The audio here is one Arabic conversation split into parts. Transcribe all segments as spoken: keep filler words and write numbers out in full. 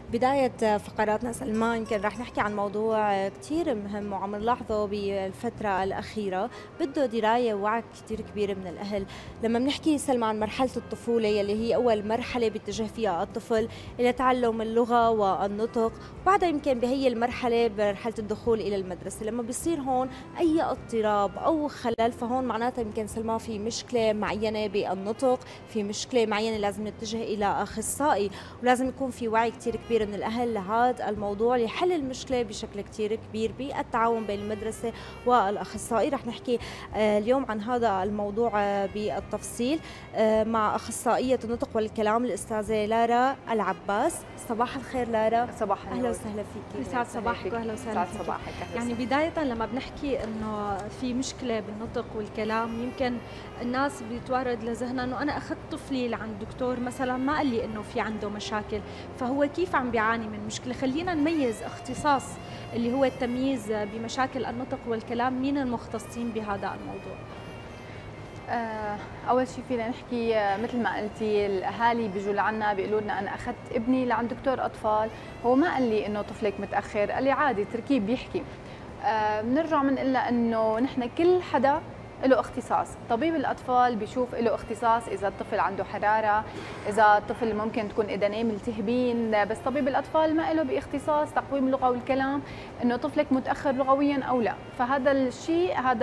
بداية فقراتنا سلمى يمكن رح نحكي عن موضوع كتير مهم وعم نلاحظه بالفترة الأخيرة، بده دراية ووعي كتير كبير من الأهل. لما بنحكي سلمى عن مرحلة الطفولة يلي هي أول مرحلة بيتجه فيها الطفل إلى تعلم اللغة والنطق، بعدها يمكن بهي المرحلة بمرحلة الدخول إلى المدرسة. لما بيصير هون أي اضطراب أو خلل فهون معناتها يمكن سلمى في مشكلة معينة بالنطق، في مشكلة معينة لازم نتجه إلى أخصائي، ولازم يكون في وعي كتير كبير من الأهل لهذا الموضوع لحل المشكلة بشكل كتير كبير بالتعاون بين المدرسة والأخصائي. رح نحكي اليوم عن هذا الموضوع بالتفصيل مع أخصائية النطق والكلام الأستاذة لارا العباس. صباح الخير لارا. صباح النور. أهلا وسهلا فيك. يسعد صباحك واهلا وسهلا فيك. صباحك. يعني بداية لما بنحكي انه في مشكلة بالنطق والكلام، يمكن الناس بيتوارد لذهنها انه انا اخذت طفلي لعند دكتور مثلا ما قال لي انه في عنده مشاكل، فهو كيف عم بيعاني من مشكلة؟ خلينا نميز اختصاص اللي هو التمييز بمشاكل النطق والكلام، مين المختصين بهذا الموضوع؟ اول شيء فينا نحكي مثل ما قلتي، الاهالي بيجوا لعنا بيقولوا لنا انا اخذت ابني لعند دكتور اطفال، هو ما قال لي انه طفلك متاخر، قال لي عادي تركيب بيحكي. بنرجع بنقول لها انه نحن كل حدا له اختصاص، طبيب الاطفال بيشوف له اختصاص اذا الطفل عنده حراره، اذا الطفل ممكن تكون اذنيه ملتهبين، بس طبيب الاطفال ما له باختصاص تقويم اللغه والكلام انه طفلك متاخر لغويا او لا. فهذا الشيء، هذا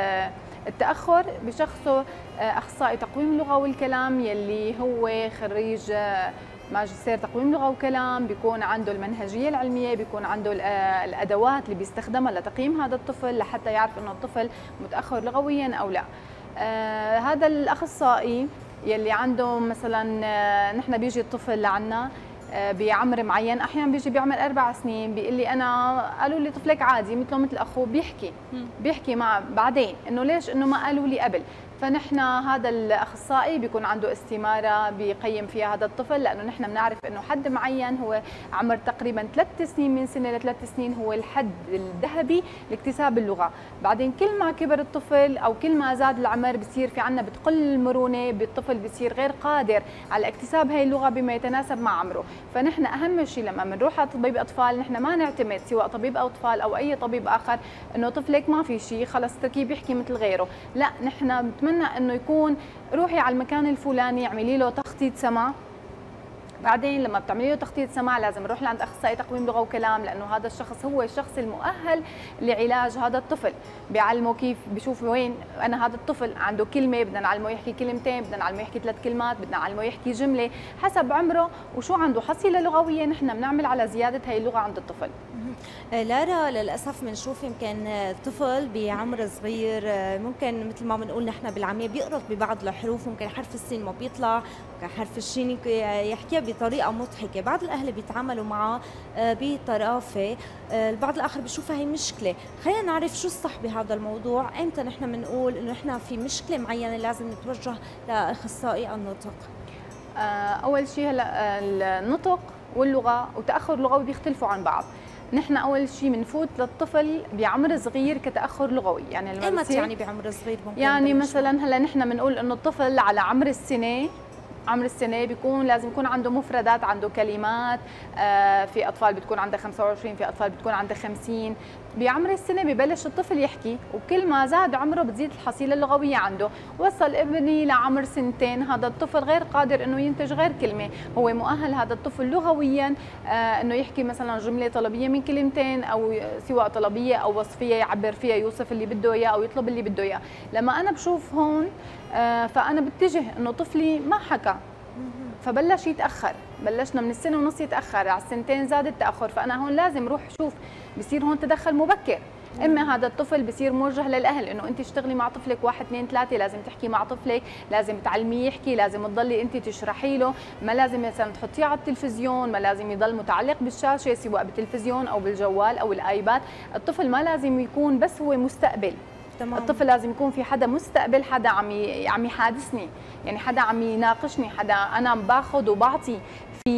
التاخر بشخصه اخصائي تقويم اللغه والكلام يلي هو خريج ماجستير تقويم لغه وكلام، بيكون عنده المنهجيه العلميه، بيكون عنده الادوات اللي بيستخدمها لتقييم هذا الطفل لحتى يعرف انه الطفل متاخر لغويا او لا. آه هذا الاخصائي يلي عنده مثلا، آه نحن بيجي الطفل لعنا آه بعمر معين، احيانا بيجي بعمر اربع سنين بيقول لي انا قالوا لي طفلك عادي مثله مثل اخوه، بيحكي بيحكي مع بعدين انه ليش انه ما قالوا لي قبل. فنحن هذا الاخصائي بيكون عنده استماره بيقيم فيها هذا الطفل، لانه نحن بنعرف انه حد معين هو عمر تقريبا ثلاث سنين، من سنه لثلاث سنين هو الحد الذهبي لاكتساب اللغه. بعدين كل ما كبر الطفل او كل ما زاد العمر بصير في عندنا بتقل المرونه بالطفل، بصير غير قادر على اكتساب هي اللغه بما يتناسب مع عمره. فنحن اهم شيء لما بنروح على طبيب اطفال نحن ما نعتمد سواء طبيب اطفال او اي طبيب اخر انه طفلك ما في شيء خلص اتركيه بيحكي مثل غيره، لا نحن بنتمنى انه يكون روحي على المكان الفلاني اعملي له تخطيط سمع. بعدين لما بتعملي له تخطيط سمع لازم نروح لعند اخصائي تقويم لغه وكلام، لانه هذا الشخص هو الشخص المؤهل لعلاج هذا الطفل، بيعلمه كيف، بيشوف وين انا هذا الطفل عنده كلمه بدنا نعلمه يحكي كلمتين، بدنا نعلمه يحكي ثلاث كلمات، بدنا نعلمه يحكي جمله، حسب عمره وشو عنده حصيله لغويه نحن بنعمل على زياده هي اللغه عند الطفل. لارا للاسف بنشوف يمكن طفل بعمر صغير ممكن مثل ما بنقول نحن بالعاميه بيقرط ببعض الحروف، ممكن حرف السين ما بيطلع، ممكن حرف الشين يحكيها بطريقه مضحكه، بعض الاهل بيتعاملوا معه بطرافه، البعض الاخر بيشوفها هي مشكله. خلينا نعرف شو الصح بهذا الموضوع، امتى نحن بنقول انه نحن في مشكله معينه لازم نتوجه لاخصائي النطق؟ اول شيء هلا النطق واللغه وتاخر لغوي بيختلفوا عن بعض. نحن اول شيء بنفوت للطفل بعمر صغير كتاخر لغوي، يعني لما يعني بعمر صغير ممكن يعني مثلا هلا نحن بنقول انه الطفل على عمر السنه، عمر السنه بيكون لازم يكون عنده مفردات، عنده كلمات، آه في اطفال بتكون عندها خمسة وعشرين، في اطفال بتكون عندها خمسين. بعمر السنه ببلش الطفل يحكي، وكل ما زاد عمره بتزيد الحصيله اللغويه عنده. وصل ابني لعمر سنتين، هذا الطفل غير قادر انه ينتج غير كلمه، هو مؤهل هذا الطفل لغويا آه انه يحكي مثلا جمله طلبيه من كلمتين، او سواء طلبيه او وصفيه يعبر فيها، يوصف اللي بده اياه او يطلب اللي بده اياه. لما انا بشوف هون آه فانا بتجه انه طفلي ما حكى فبلش يتاخر، بلشنا من السنه ونص يتاخر، على السنتين زاد التاخر، فانا هون لازم روح شوف، بصير هون تدخل مبكر. اما هذا الطفل بصير موجه للاهل انه انت اشتغلي مع طفلك واحد اثنين ثلاثه، لازم تحكي مع طفلك، لازم تعلميه يحكي، لازم تضلي انت تشرحي له، ما لازم مثلا تحطيه على التلفزيون، ما لازم يضل متعلق بالشاشه سواء بالتلفزيون او بالجوال او الايباد. الطفل ما لازم يكون بس هو مستقبل، تمام. الطفل لازم يكون في حدا مستقبل، حدا عم عم يحادثني، يعني حدا عم يناقشني، حدا انا باخذ وبعطي في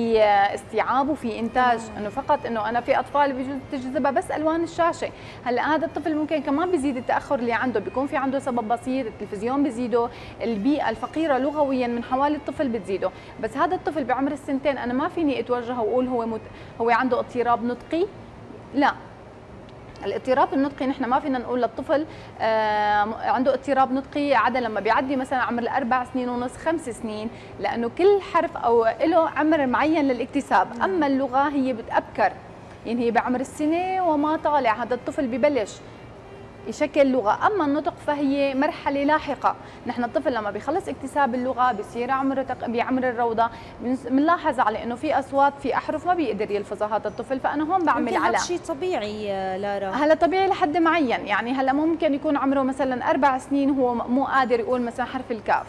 في استيعاب وفي انتاج، انه فقط انه انا في اطفال بيجوز تجذبها بس الوان الشاشه. هلا هذا الطفل ممكن كمان بيزيد التاخر اللي عنده، بيكون في عنده سبب بسيط، التلفزيون بيزيده، البيئه الفقيره لغويا من حوالي الطفل بتزيده. بس هذا الطفل بعمر السنتين انا ما فيني اتوجه واقول هو مت... هو عنده اضطراب نطقي، لا. الاضطراب النطقي نحن ما فينا نقول للطفل آه عنده اضطراب نطقي عدا لما بيعدي مثلا عمر الاربع سنين ونص خمس سنين، لانه كل حرف او له عمر معين للاكتساب. اما اللغه هي بتابكر، يعني هي بعمر السنه وما طالع هذا الطفل ببلش يشكل لغه. اما النطق فهي مرحله لاحقه. نحن الطفل لما بيخلص اكتساب اللغه بصير عمره تق... بعمر الروضه بنلاحظ على انه في اصوات في احرف ما بيقدر يلفظها هذا الطفل، فانا هون بعمل على هذا شيء طبيعي لارا. هلا طبيعي لحد معين، يعني هلا ممكن يكون عمره مثلا اربع سنين هو مو قادر يقول مثلا حرف الكاف.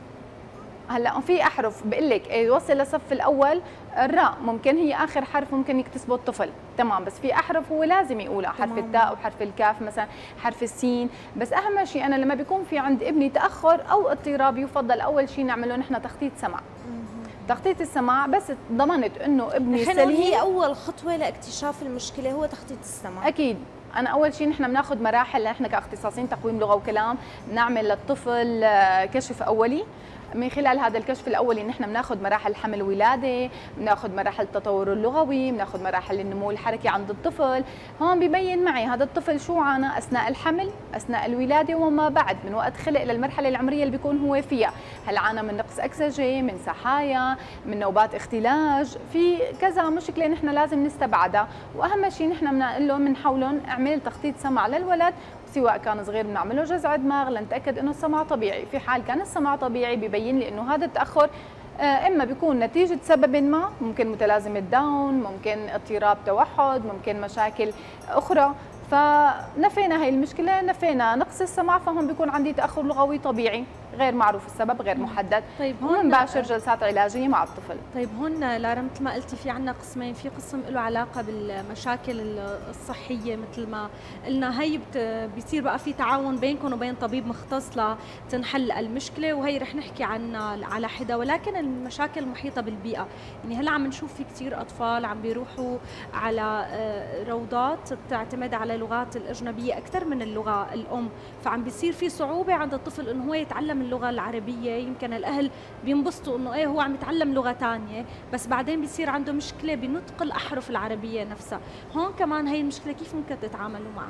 هلا في احرف بقول لك يوصل للصف الاول الراء ممكن هي اخر حرف ممكن يكتسبه الطفل، تمام، بس في احرف هو لازم يقولها، حرف التاء وحرف الكاف مثلا، حرف السين. بس اهم شيء انا لما بيكون في عند ابني تاخر او اضطراب يفضل اول شيء نعمله نحن تخطيط سمع. تخطيط السمع بس ضمنت انه ابني سليم. هي اول خطوه لاكتشاف المشكله هو تخطيط السمع. اكيد. انا اول شيء نحن بناخذ مراحل، نحن كاختصاصيين تقويم لغه وكلام بنعمل للطفل كشف اولي. من خلال هذا الكشف الاولي نحن بناخذ مراحل حمل ولاده، بناخذ مراحل التطور اللغوي، بناخذ مراحل النمو الحركي عند الطفل. هون ببين معي هذا الطفل شو عانى اثناء الحمل، اثناء الولاده وما بعد، من وقت خلق للمرحله العمريه اللي بيكون هو فيها. هل عانى من نقص اكسجه، من سحايا، من نوبات اختلاج، في كذا مشكله نحن لازم نستبعدها. واهم شيء نحن بنقول له بنحاولهم اعمل تخطيط سمع للولد، سواء كان صغير بنعمله جزع دماغ لنتاكد انه السمع طبيعي. في حال كان السمع طبيعي ببين لي انه هذا التاخر اما بيكون نتيجه سبب ما، ممكن متلازمه داون، ممكن اضطراب توحد، ممكن مشاكل اخرى. فنفينا هي المشكله، نفينا نقص السمع، فهون بيكون عندي تاخر لغوي طبيعي غير معروف السبب، غير محدد. طيب هون بنباشر جلسات علاجيه مع الطفل. طيب هون لارا مثل ما قلتي في عندنا قسمين، في قسم له علاقه بالمشاكل الصحيه مثل ما قلنا، هي بيصير بقى في تعاون بينكم وبين طبيب مختص لتنحل المشكله، وهي رح نحكي عنها على حده. ولكن المشاكل المحيطه بالبيئه، يعني هلا عم نشوف في كثير اطفال عم بيروحوا على روضات بتعتمد على اللغات الاجنبيه اكثر من اللغه الام، فعم بيصير في صعوبه عند الطفل انه هو يتعلم اللغه العربيه. يمكن الاهل بينبسطوا انه ايه هو عم يتعلم لغه ثانيه، بس بعدين بيصير عنده مشكله بنطق الاحرف العربيه نفسها. هون كمان هي المشكله كيف ممكن تتعاملوا معها؟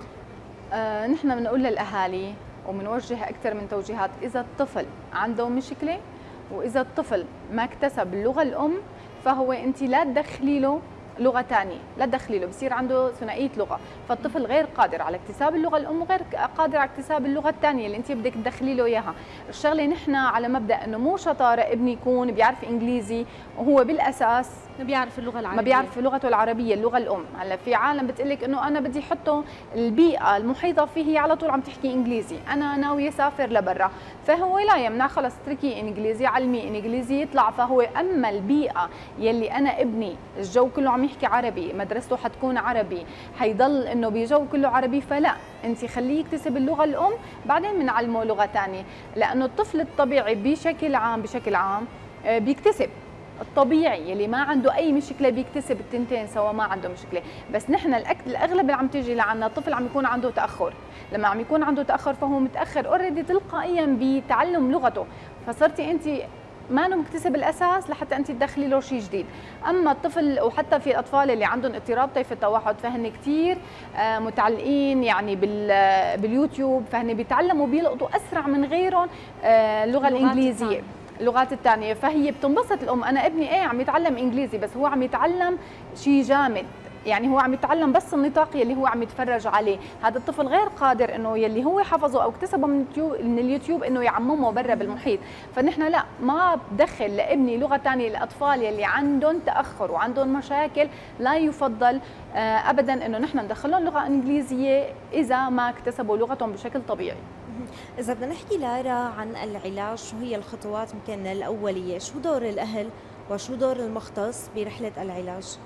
آه نحن بنقول للاهالي وبنوجه اكثر من توجيهات، اذا الطفل عنده مشكله واذا الطفل ما اكتسب اللغه الام فهو انت لا تدخلي له لغه ثانيه، لا تدخلي له، بصير عنده ثنائيه لغه، فالطفل غير قادر على اكتساب اللغه الام وغير قادر على اكتساب اللغه الثانيه اللي انت بدك تدخلي له اياها. الشغله نحن على مبدا انه مو شطاره ابني يكون بيعرف انجليزي وهو بالاساس ما بيعرف اللغه العربيه، ما بيعرف لغته العربيه اللغه الام. هلا في عالم بتقول لك انه انا بدي احطه البيئه المحيطه فيه هي على طول عم تحكي انجليزي، انا ناوي اسافر لبرا، فهو لا يمنع، خلص اتركي انجليزي، علمي انجليزي يطلع. فهو اما البيئه يلي انا ابني الجو كله عم يحكي عربي، مدرسته حتكون عربي، حيضل انه بجو كله عربي، فلا انت خليه يكتسب اللغه الام بعدين بنعلمه لغه ثانيه. لانه الطفل الطبيعي بشكل عام بشكل عام بيكتسب، الطبيعي يلي ما عنده اي مشكله بيكتسب التنتين سوا ما عنده مشكله. بس نحن الاغلب اللي عم تيجي لعنا الطفل عم يكون عنده تاخر، لما عم يكون عنده تاخر فهو متاخر اوريدي تلقائيا بتعلم لغته، فصرتي انت ما انه مكتسب الاساس لحتى انت تدخلي له شيء جديد. اما الطفل وحتى في الاطفال اللي عندهم اضطراب طيف التوحد فهن كثير متعلقين يعني باليوتيوب، فهن بيتعلموا بيلقطوا اسرع من غيرهم اللغه الانجليزيه اللغات الثانيه. فهي بتنبسط الام، انا ابني ايه عم يتعلم انجليزي بس هو عم يتعلم شيء جامد، يعني هو عم يتعلم بس النطاق يلي هو عم يتفرج عليه. هذا الطفل غير قادر انه يلي هو حفظه او اكتسبه من اليوتيوب من اليوتيوب انه يعممه برا بالمحيط. فنحن لا ما بدخل لابني لغه ثانيه. الاطفال يلي عندهم تاخر وعندهم مشاكل لا يفضل ابدا انه نحن ندخلهم لغه انجليزيه اذا ما اكتسبوا لغتهم بشكل طبيعي. إذا بدنا نحكي لارا عن العلاج، شو هي الخطوات يمكن الأولية؟ شو دور الأهل وشو دور المختص برحلة العلاج؟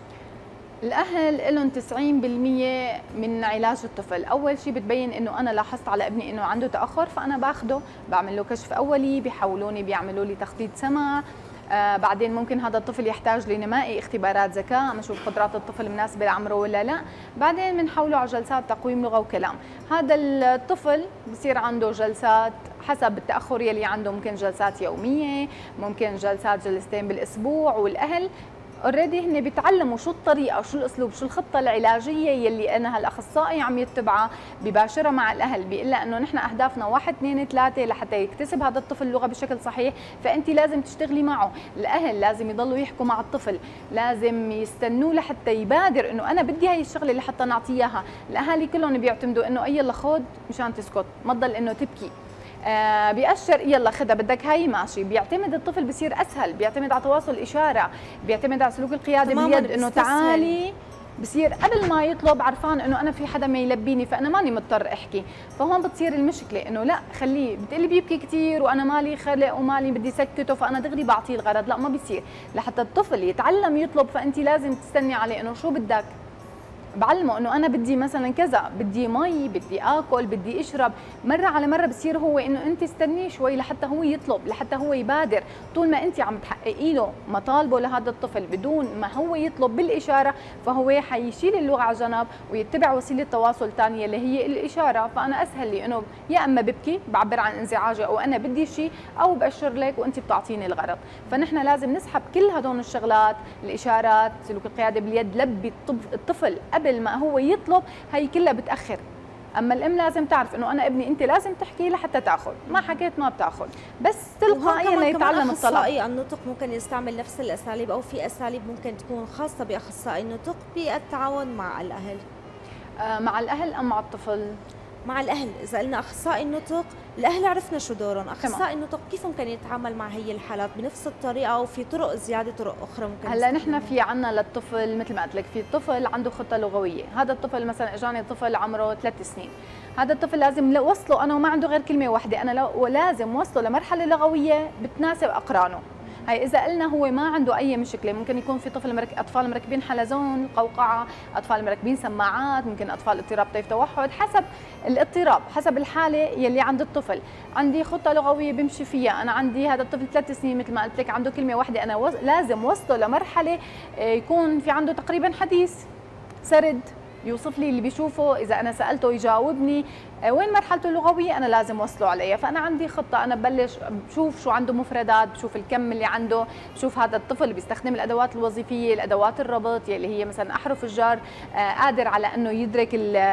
الأهل لهم تسعين بالمئة من علاج الطفل. أول شيء بتبين إنه أنا لاحظت على ابني إنه عنده تأخر، فأنا باخده بعمل له كشف أولي، بيحولوني بيعملوا لي تخطيط سمع، آه بعدين ممكن هذا الطفل يحتاج لنمائي اختبارات ذكاء، نشوف قدرات الطفل مناسبه لعمره ولا لا. بعدين بنحوله على جلسات تقويم لغه وكلام. هذا الطفل بصير عنده جلسات حسب التاخر يلي عنده، ممكن جلسات يوميه، ممكن جلسات جلستين بالاسبوع، والاهل اوريدي هن بيتعلموا شو الطريقه، شو الاسلوب، شو الخطه العلاجيه يلي انا هالاخصائي عم يتبعها بباشرها مع الاهل، بيقول لها انه نحن اهدافنا واحد اثنين ثلاثه لحتى يكتسب هذا الطفل اللغه بشكل صحيح، فانت لازم تشتغلي معه، الاهل لازم يضلوا يحكوا مع الطفل، لازم يستنوه لحتى يبادر انه انا بدي هي الشغله لحتى نعطيه اياها، الاهالي كلهم بيعتمدوا انه اي يلا خذ مشان تسكت، ما تضل انه تبكي. آه بيأشر يلا خدها بدك هاي ماشي، بيعتمد الطفل بصير اسهل، بيعتمد على تواصل الاشاره، بيعتمد على سلوك القياده باليد، انه تعالي بصير قبل ما يطلب عرفان انه انا في حدا ما يلبيني فانا ماني مضطر احكي، فهون بتصير المشكله انه لا خليه، بتقلي بيبكي كثير وانا مالي خلق ومالي بدي سكته فانا دغري بعطيه الغرض، لا ما بيصير، لحتى الطفل يتعلم يطلب فانت لازم تستني عليه انه شو بدك، بعلمه انه انا بدي مثلا كذا، بدي مي، بدي اكل، بدي اشرب، مره على مره بصير هو انه انت استنيه شوي لحتى هو يطلب، لحتى هو يبادر، طول ما انت عم تحققي له مطالبه لهذا الطفل بدون ما هو يطلب بالاشاره فهو حيشيل اللغه على جنب ويتبع وسيله تواصل ثانيه اللي هي الاشاره، فانا اسهل لي انه يا اما ببكي بعبر عن انزعاجي او انا بدي شيء او باشر لك وانت بتعطيني الغرض، فنحن لازم نسحب كل هدول الشغلات، الاشارات، سلوك القياده باليد، لبي الطفل قبل ما هو يطلب، هي كلها بتاخر. اما الام لازم تعرف انه انا ابني انت لازم تحكي لحتى تاخذ، ما حكيت ما بتاخذ، بس تلقائيا ليتعلم الطلب. اخصائي النطق ممكن يستعمل نفس الاساليب او في اساليب ممكن تكون خاصه باخصائي النطق بالتعاون مع الاهل؟ آه مع الاهل ام مع الطفل؟ مع الاهل. اذا قلنا اخصائي النطق، الاهل عرفنا شو دورهم، اخصائي النطق كيف ممكن يتعامل مع هي الحالات بنفس الطريقه او في طرق زياده، طرق اخرى ممكن؟ هلا نحن في عنا للطفل مثل ما قلت لك، في طفل عنده خطه لغويه، هذا الطفل مثلا اجاني طفل عمره ثلاث سنين، هذا الطفل لازم وصله انا وما عنده غير كلمه واحده، انا لازم وصله لمرحله لغويه بتناسب اقرانه. هي إذا قلنا هو ما عنده أي مشكلة، ممكن يكون في طفل مرك... أطفال مركبين حلزون، قوقعة، أطفال مركبين سماعات، ممكن أطفال اضطراب طيف توحد، حسب الاضطراب، حسب الحالة يلي عند الطفل. عندي خطة لغوية بمشي فيها، أنا عندي هذا الطفل ثلاث سنين مثل ما قلت لك عنده كلمة واحدة، أنا و... لازم وصله لمرحلة يكون في عنده تقريبا حديث، سرد، يوصف لي اللي بيشوفه، إذا أنا سألته يجاوبني، وين مرحلته اللغوية أنا لازم وصله عليها، فأنا عندي خطة، أنا ببلش بشوف شو عنده مفردات، بشوف الكم اللي عنده، بشوف هذا الطفل بيستخدم الأدوات الوظيفية، الأدوات الربط يلي هي مثلا أحرف الجر، آه قادر على أنه يدرك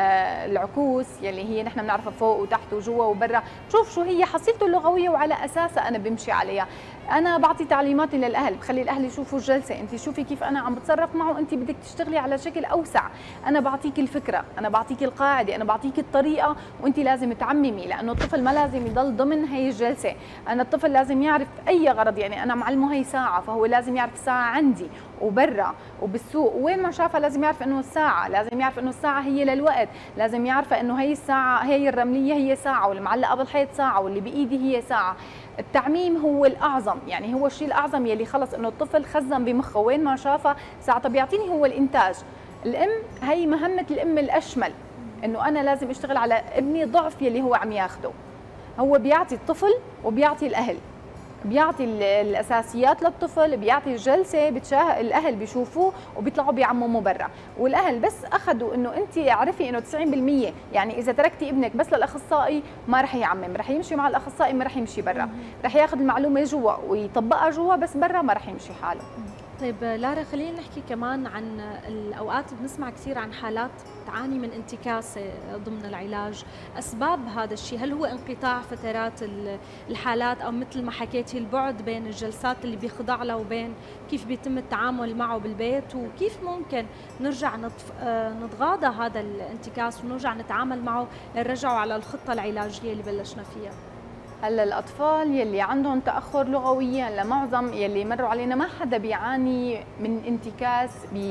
العكوس يلي هي نحن بنعرفها فوق وتحت وجوا وبرا، بشوف شو هي حصيلته اللغوية وعلى أساسها أنا بمشي عليها. أنا بعطي تعليماتي للأهل، بخلي الأهل يشوفوا الجلسة، أنت شوفي كيف أنا عم بتصرف معه، أنت بدك تشتغلي على شكل أوسع، أنا بعطيك الفكرة، أنا بعطيك القاعدة، أنا بعطيك الطريقة، وأنت لازم تعممي، لأنه الطفل ما لازم يضل ضمن هي الجلسة، أنا الطفل لازم يعرف أي غرض، يعني أنا معلمه هي ساعة، فهو لازم يعرف الساعة عندي وبرا وبالسوق، وين ما شافها لازم يعرف إنه الساعة، لازم يعرف إنه الساعة هي للوقت، لازم يعرف إنه هي الساعة هي الرملية هي ساعة، والمعلقة بالحيط ساعة، واللي بإيدي هي ساعة. التعميم هو الأعظم، يعني هو الشيء الأعظم يلي خلص إنه الطفل خزن بمخه وين ما شافها ساعتها بيعطيني هو الإنتاج. الأم هي مهمة الأم الأشمل، إنه أنا لازم أشتغل على ابني ضعف يلي هو عم ياخده، هو بيعطي الطفل وبيعطي الأهل، بيعطي الاساسيات للطفل، بيعطي الجلسه، بتشاه الاهل بيشوفوه وبيطلعوا بيعمموا برا، والاهل بس اخذوا انه انت اعرفي انه تسعين بالمية، يعني اذا تركتي ابنك بس للاخصائي ما رح يعمم، رح يمشي مع الاخصائي ما رح يمشي برا، رح ياخذ المعلومه جوا ويطبقها جوا بس برا ما رح يمشي حاله. طيب لارا، خلينا نحكي كمان عن الأوقات بنسمع كثير عن حالات تعاني من انتكاسة ضمن العلاج، أسباب هذا الشيء، هل هو انقطاع فترات الحالات أو مثل ما حكيتي البعد بين الجلسات اللي بيخضع له وبين كيف بيتم التعامل معه بالبيت، وكيف ممكن نرجع نطف... نتغاضى هذا الانتكاس ونرجع نتعامل معه لنرجعه على الخطة العلاجية اللي بلشنا فيها؟ هلا الاطفال يلي عندهم تاخر لغوي، هلا معظم يلي مروا علينا ما حدا بيعاني من انتكاس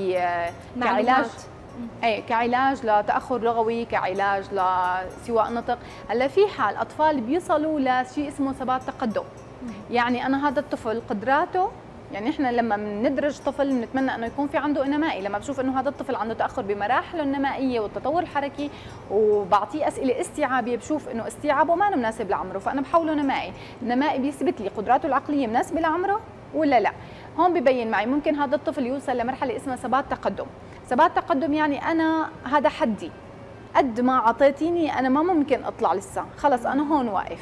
كعلاج، اي كعلاج لتاخر لغوي، كعلاج لسواء نطق. هلا في حال اطفال بيصلوا لشيء اسمه ثبات تقدم، يعني انا هذا الطفل قدراته، يعني احنا لما بندرج طفل بنتمنى انه يكون في عنده نمائي، لما بشوف انه هذا الطفل عنده تاخر بمراحله النمائيه والتطور الحركي وبعطيه اسئله استيعابيه، بشوف انه استيعابه ما مناسب لعمره، فانا بحوله نمائي، النمائي بيثبت لي قدراته العقليه مناسبه لعمره ولا لا. هون ببين معي ممكن هذا الطفل يوصل لمرحله اسمها ثبات تقدم. ثبات تقدم يعني انا هذا حدي، قد ما اعطيتيني انا ما ممكن اطلع لسه، خلص انا هون واقف.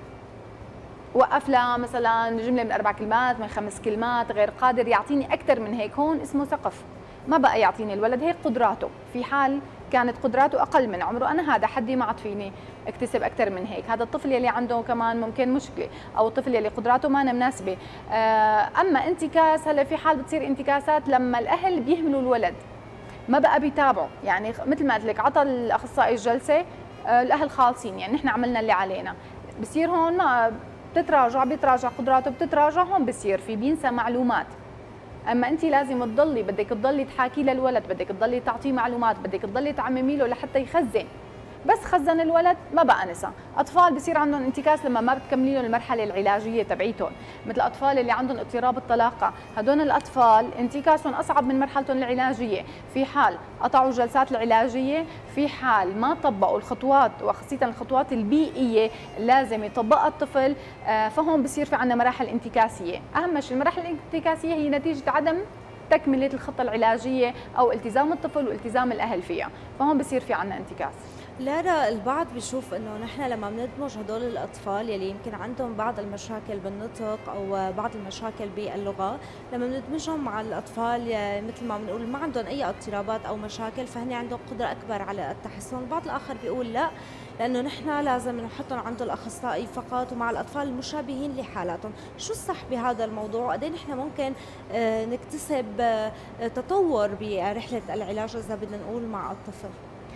وقف لها مثلا جمله من اربع كلمات، من خمس كلمات، غير قادر يعطيني اكثر من هيك، هون اسمه سقف. ما بقى يعطيني الولد هيك قدراته، في حال كانت قدراته اقل من عمره، انا هذا حدي ما عاد فيني اكتسب اكثر من هيك. هذا الطفل يلي عنده كمان ممكن مشكله، او الطفل يلي قدراته ما مناسبه. اما انتكاس، هلا في حال بتصير انتكاسات لما الاهل بيهملوا الولد، ما بقى بيتابعوا، يعني مثل ما قلت لك عطى الاخصائي الجلسه الاهل خالصين، يعني نحن عملنا اللي علينا، بصير هون ما بتتراجع، بيتراجع قدراته، بتتراجع، هون بصير في بينسى معلومات. اما انت لازم تضلي، بدك تضلي تحاكي للولد، بدك تضلي تعطيه معلومات، بدك تضلي تعممي له لحتى يخزن. بس خزن الولد ما بقى نسى. اطفال بصير عندهم انتكاس لما ما بتكملي لهم المرحله العلاجيه تبعيتهم، مثل الاطفال اللي عندهم اضطراب الطلاقه، هدول الاطفال انتكاسهم اصعب من مرحلتهم العلاجيه، في حال قطعوا الجلسات العلاجيه، في حال ما طبقوا الخطوات، وخاصه الخطوات البيئيه لازم يطبقها الطفل، فهون بصير في عندنا مراحل انتكاسيه. اهم شيء المراحل الانتكاسيه هي نتيجه عدم تكمله الخطه العلاجيه او التزام الطفل والتزام الاهل فيها، فهون بصير في عندنا انتكاس. لارا، البعض بيشوف انه نحن لما بندمج هدول الاطفال يلي يمكن عندهم بعض المشاكل بالنطق او بعض المشاكل باللغه، لما بندمجهم مع الاطفال مثل ما بنقول ما عندهم اي اضطرابات او مشاكل، فهن عندهم قدره اكبر على التحسن. البعض الاخر بيقول لا، لانه نحن لازم نحطهم عند الاخصائي فقط ومع الاطفال المشابهين لحالاتهم. شو الصح بهذا الموضوع؟ وقد ايه نحن ممكن نكتسب تطور برحله العلاج اذا بدنا نقول مع الطفل؟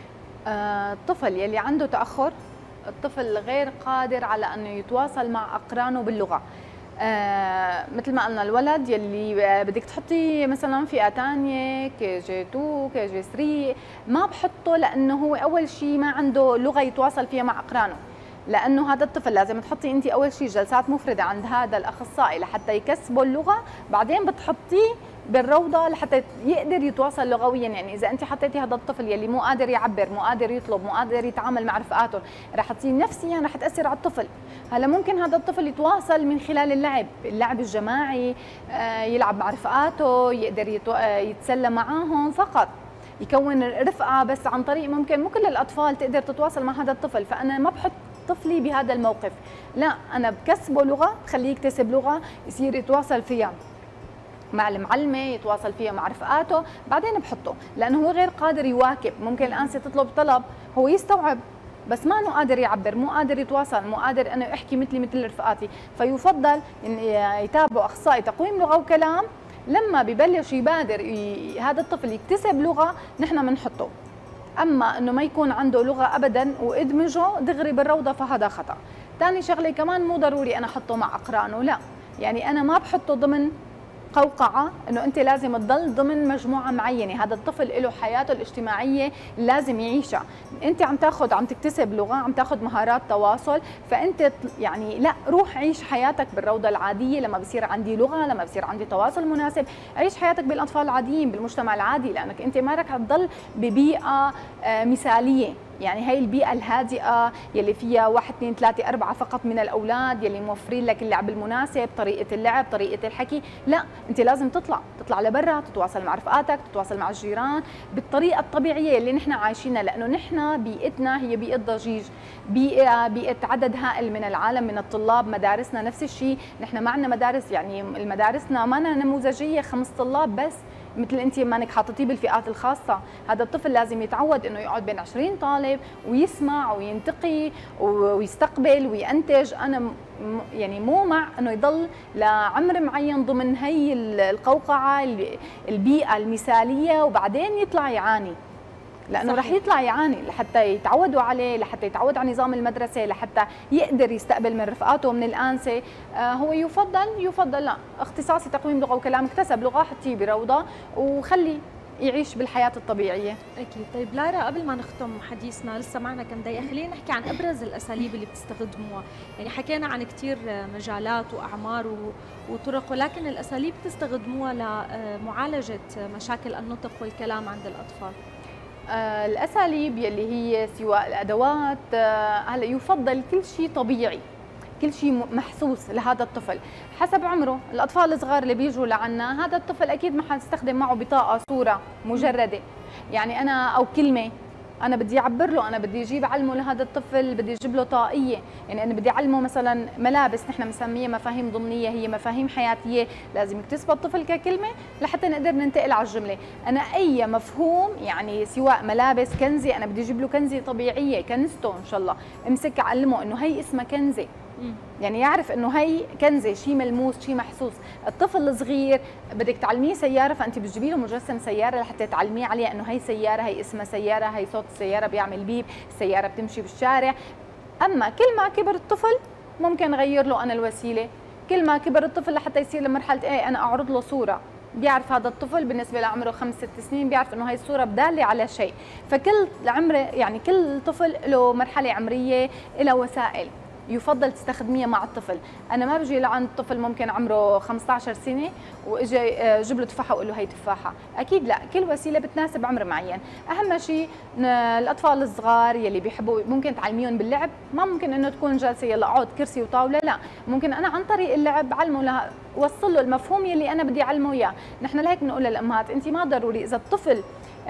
الطفل يلي عنده تأخر، الطفل غير قادر على أنه يتواصل مع أقرانه باللغة. آه مثل ما قلنا الولد يلي بدك تحطيه مثلا فئة ثانية كي جي اثنين كي جي ثلاثة، ما بحطه لأنه هو أول شيء ما عنده لغة يتواصل فيها مع أقرانه، لأنه هذا الطفل لازم تحطي أنت أول شيء جلسات مفردة عند هذا الأخصائي لحتى يكسبه اللغة، بعدين بتحطيه بالروضه لحتى يقدر يتواصل لغويا. يعني اذا انت حطيتي هذا الطفل يلي مو قادر يعبر، مو قادر يطلب، مو قادر يتعامل مع رفقاته، رح تصير نفسيا رح تاثر على الطفل. هلا ممكن هذا الطفل يتواصل من خلال اللعب، اللعب الجماعي، يلعب مع رفقاته، يقدر يتسلى معاهم فقط، يكون رفقه، بس عن طريق ممكن مو كل الاطفال تقدر تتواصل مع هذا الطفل، فانا ما بحط طفلي بهذا الموقف، لا انا بكسبه لغه، بخليه يكتسب لغه يصير يتواصل فيها مع المعلمه، يتواصل فيها مع رفقاته، بعدين بحطه، لانه هو غير قادر يواكب. ممكن الانسه تطلب طلب هو يستوعب بس ما انه قادر يعبر، مو قادر يتواصل، مو قادر انه احكي مثلي مثل رفقاتي، فيفضل ان يتابعوا اخصائي تقويم لغه وكلام. لما ببلش يبادر هذا الطفل يكتسب لغه نحن بنحطه، اما انه ما يكون عنده لغه ابدا وادمجه دغري بالروضه فهذا خطا. ثاني شغله كمان مو ضروري انا احطه مع اقرانه، لا، يعني انا ما بحطه ضمن قوقعة انه انت لازم تضل ضمن مجموعة معينة، هذا الطفل له حياته الاجتماعية لازم يعيشها، انت عم تاخذ عم تكتسب لغة، عم تاخذ مهارات تواصل، فانت يعني لا، روح عيش حياتك بالروضة العادية. لما بصير عندي لغة، لما بصير عندي تواصل مناسب، عيش حياتك بالاطفال العاديين بالمجتمع العادي، لانك انت ما رح تضل ببيئة مثالية. يعني هي البيئة الهادئة يلي فيها واحد اثنين ثلاثة أربعة فقط من الأولاد يلي موفرين لك اللعب المناسب، طريقة اللعب، طريقة الحكي، لا، أنت لازم تطلع، تطلع لبرا، تتواصل مع رفقاتك، تتواصل مع الجيران بالطريقة الطبيعية اللي نحن عايشينها، لأنه نحن بيئتنا هي بيئة ضجيج، بيئة بيئة عدد هائل من العالم من الطلاب، مدارسنا نفس الشيء، نحن معنا مدارس يعني المدارسنا ما نموذجية خمس طلاب بس، مثل انت مانك حاططيه بالفئات الخاصه. هذا الطفل لازم يتعود انه يقعد بين عشرين طالب ويسمع وينتقي ويستقبل وينتج. انا يعني مو مع انه يضل لعمر معين ضمن هي القوقعه البيئه المثاليه وبعدين يطلع يعاني، لانه رح يطلع يعاني لحتى يتعودوا عليه، لحتى يتعود على نظام المدرسه، لحتى يقدر يستقبل من رفقاته ومن الانسه. آه هو يفضل يفضل لا، اختصاصي تقويم لغه وكلام، اكتسب لغه حطيه بروضه وخليه يعيش بالحياه الطبيعيه. اكيد. طيب لارا، قبل ما نختم حديثنا لسه معنا كم دقيقه، خلينا نحكي عن ابرز الاساليب اللي بتستخدموها. يعني حكينا عن كثير مجالات واعمار وطرق، ولكن الاساليب بتستخدموها لمعالجه مشاكل النطق والكلام عند الاطفال. آه الاساليب يلي هي سواء الادوات، آه هلا يفضل كل شيء طبيعي، كل شيء محسوس لهذا الطفل حسب عمره. الاطفال الصغار اللي بيجوا لعنا هذا الطفل اكيد ما حنستخدم معه بطاقه صوره مجرده، يعني انا او كلمه انا بدي اعبر له، انا بدي اجيب علمه لهذا الطفل، بدي اجيب له طاقيه، يعني انا بدي اعلمه مثلا ملابس نحن بنسميها مفاهيم ضمنيه، هي مفاهيم حياتيه لازم يكتسبها الطفل ككلمه لحتى نقدر ننتقل على الجمله. انا اي مفهوم يعني سواء ملابس، كنزه، انا بدي اجيب له كنزه طبيعيه، كنزته ان شاء الله، امسك اعلمه انه هي اسمها كنزه، يعني يعرف انه هي كنزه، شيء ملموس، شيء محسوس. الطفل الصغير بدك تعلميه سياره، فانت بتجيبي له مجسم سياره لحتى تعلميه عليها انه هي سياره، هي اسمها سياره، هي صوت السياره بيعمل بيب، السياره بتمشي بالشارع. اما كل ما كبر الطفل ممكن غير له انا الوسيله، كل ما كبر الطفل لحتى يصير لمرحله ايه انا اعرض له صوره، بيعرف هذا الطفل بالنسبه لعمره خمس ست سنين بيعرف انه هي الصوره بداله على شيء. فكل عمره يعني كل طفل له مرحله عمريه له وسائل يفضل تستخدميها مع الطفل. انا ما بجي لعند طفل ممكن عمره خمسة عشر سنه واجي جيب له تفاحه واقول له هي تفاحه، اكيد لا، كل وسيله بتناسب عمر معين. اهم شيء الاطفال الصغار يلي بيحبوا ممكن تعلميهم باللعب، ما ممكن انه تكون جالسه يلا اقعد كرسي وطاوله، لا، ممكن انا عن طريق اللعب علمه لها، وصل له المفهوم يلي انا بدي اعلمه اياه. نحن لهيك بنقول للامهات انت ما ضروري اذا الطفل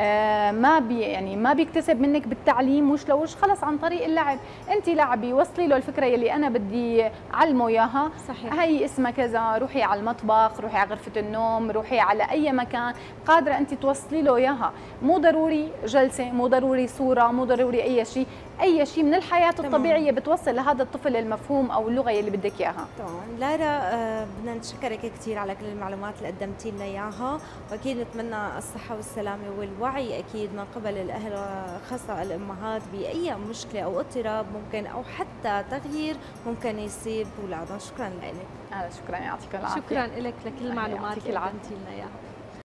آه ما بي يعني ما بيكتسب منك بالتعليم وش لوش، خلص عن طريق اللعب، انت لعبي وصلي له الفكره يلي انا بدي اعلمه اياها. صحيح. هي اسمها كذا، روحي على المطبخ، روحي على غرفه النوم، روحي على اي مكان قادره انت توصلي له اياها. مو ضروري جلسه، مو ضروري صوره، مو ضروري اي شيء، اي شيء من الحياه الطبيعيه بتوصل لهذا الطفل المفهوم او اللغه يلي بدك اياها. طبعا لارا، آه بدنا نشكرك كثير على كل المعلومات اللي قدمتي لنا اياها، واكيد نتمنى الصحه والسلامه والوعي اكيد من قبل الاهل وخاصه الامهات باي مشكله او اضطراب ممكن او حتى تغيير ممكن يصير باولادهم. شكرا لك. شكرا، يعطيكم العافيه. شكرا لك لكل المعلومات اللي العافيه قدمتي لنا اياها.